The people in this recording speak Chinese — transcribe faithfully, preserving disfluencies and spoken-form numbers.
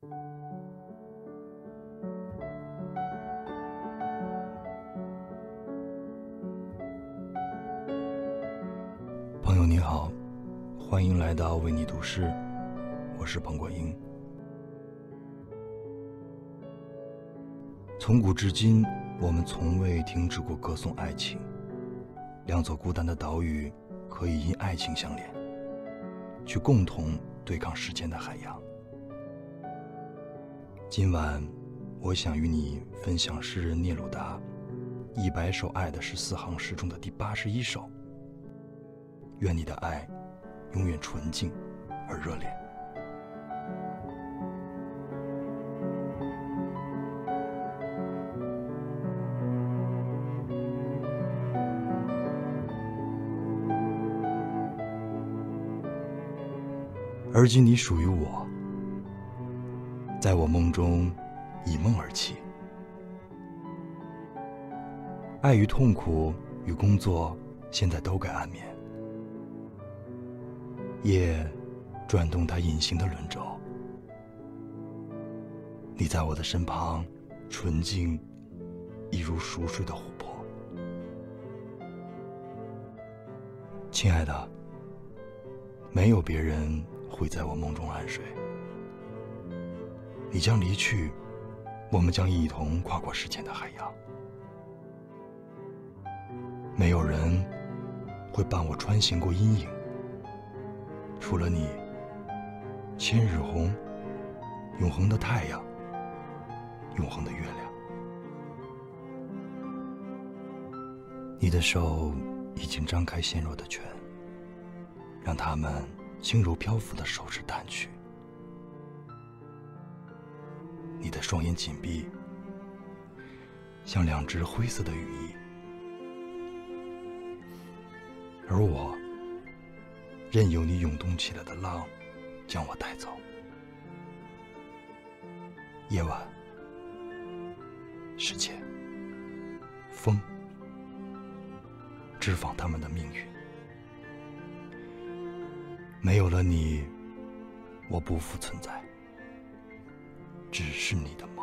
朋友你好，欢迎来到为你读诗，我是彭国英。从古至今，我们从未停止过歌颂爱情。两座孤单的岛屿可以因爱情相连，去共同对抗时间的海洋。今晚，我想与你分享诗人聂鲁达《一百首爱的十四行诗》中的第八十一首。愿你的爱永远纯净而热烈。而今你属于我，在我梦中以梦而起。爱与痛苦与工作现在都该安眠。夜转动它隐形的轮轴，你在我的身旁，纯净一如熟睡的琥珀。亲爱的，没有别人会在我梦中安睡。你将离去，我们将一同跨过时间的海洋。没有人会伴我穿行过阴影，除了你，千日红，永恒的太阳，永恒的月亮。你的手已经张开纤弱的拳，让它们轻柔漂浮的手指淡去。你的双眼紧闭，像两只灰色的羽翼，而我任由你涌动起来的浪将我带走。夜晚，世界，风，织纺他们的命运。没有了你，我不复存在，只是你的梦。